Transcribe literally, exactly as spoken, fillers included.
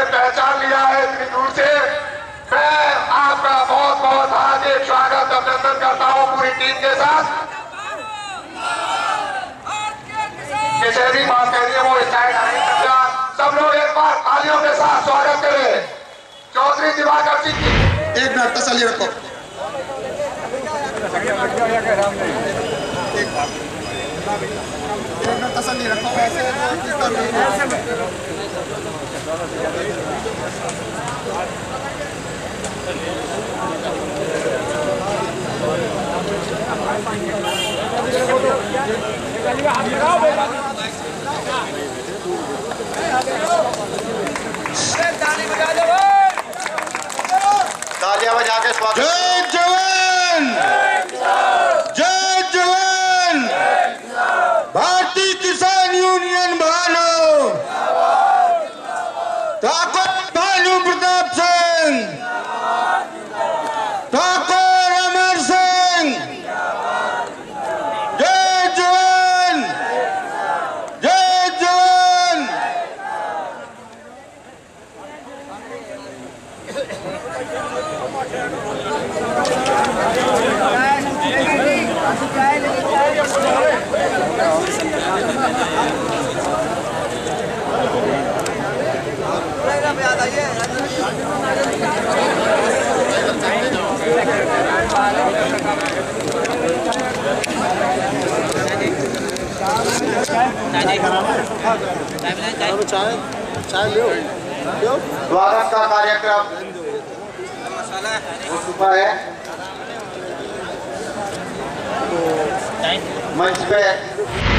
पहचान लिया है इतनी दूर से। मैं आपका बहुत बहुत हार्दिक स्वागत अभिनंदन करता हूं पूरी टीम के साथ। जिसे भी बात कह रही है वो साइड आए। सब लोग एक बार तालियों के साथ स्वागत करें चौधरी दिवाकर सिंह जी। एक मिनट तसल्ली रखो। एक मिनट तसल्ली रखो। ऐसे तालियां बजा के स्वागत। जय जवान, जय जवान। भारतीय किसान यूनियन भानु, ठाकुर भानु प्रताप सिंह, ठाकुर अमर सिंह। जय जवान, जय जवान। स्वागत का कार्यक्रम हो चुका है। मंच पे